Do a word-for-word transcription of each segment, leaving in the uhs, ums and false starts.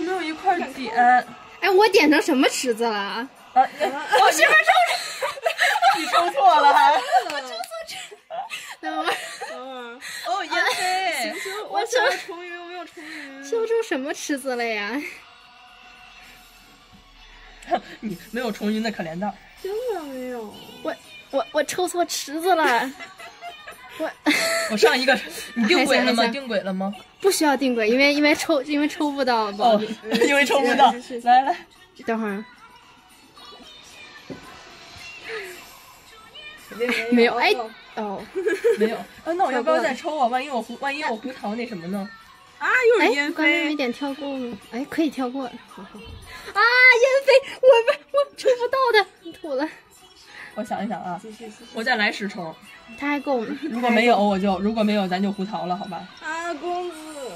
没有一块点？ 哎，我点成什么池子了？ 啊，我媳妇抽，你抽错了还？ 我抽错池。等会儿， 等会儿。 哦，燕飞， 我抽了重云，我没有重云。 抽出什么池子了呀？ 你没有重云的可怜蛋。 真的没有。 我我我抽错池子了。我我上一个，你定轨了吗？定轨了吗？ 不需要定轨，因为因为抽因为抽不到。 哦，因为抽不到。来来， 等会儿。 没有哎哦， 没有。啊，那我要不要再抽啊？万一我胡万一我胡桃那什么呢？ 啊，又是燕飞。 刚才没点跳过吗？哎，可以跳过。好好。啊，燕飞，我我抽不到的，吐了。 我想一想啊，我再来十抽。 他还够吗？ 如果没有，我就如果没有，咱就胡桃了，好吧？ 啊，公子，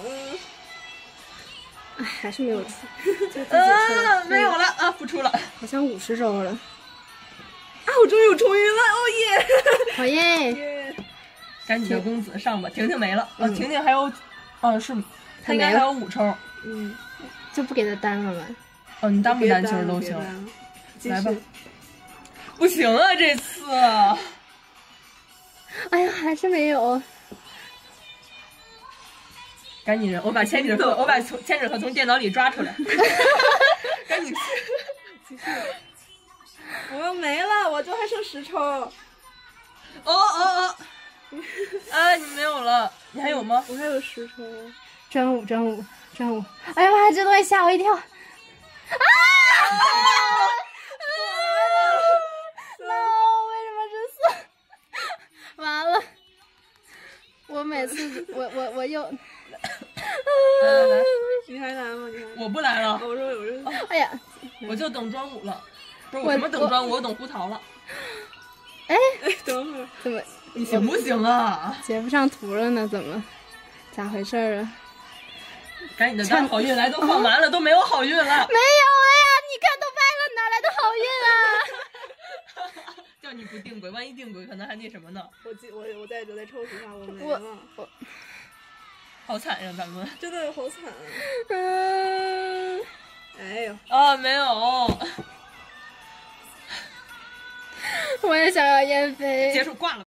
哎，还是没有出。 啊，没有了啊，不出了。 好像五十周了。 啊，我终于有重云了，哦耶！ 好耶！ 赶紧的，公子上吧。婷婷没了，啊，婷婷还有，哦是，她应该还有五抽。 嗯， 就不给他单了吗？ 哦，你单不单其实都行。来吧。不行啊，这次。 哎呀，还是没有。 赶紧的，我把千纸鹤，我把千纸鹤从电脑里抓出来。赶紧去。 我要没了，我就还剩十抽。哦哦哦。啊，你没有了，你还有吗？ 我还有十抽。 真五，真五，真五！哎呀妈，这东西吓我一跳！啊！那我为什么是四？完了！我每次我我我又。 来来来， 你还来吗？你还？ 我不来了。 我说有人。 哎呀！ 我就等专武了。不是我什么等专武，我等胡桃了。 哎哎，等会儿怎么？ 你行不行啊？ 截不上图了呢？怎么？咋回事啊？ 赶紧的，咱好运来都放完了，都没有好运了。没有呀，你看都掰了，哪来的好运啊？叫你不定轨，万一定轨，可能还那什么呢？ 我记我我再我再抽十下，我没了。 我好惨呀，咱们真的好惨。 嗯。 哎呦。 啊，没有。 我也想要燕飞。 结束，挂了。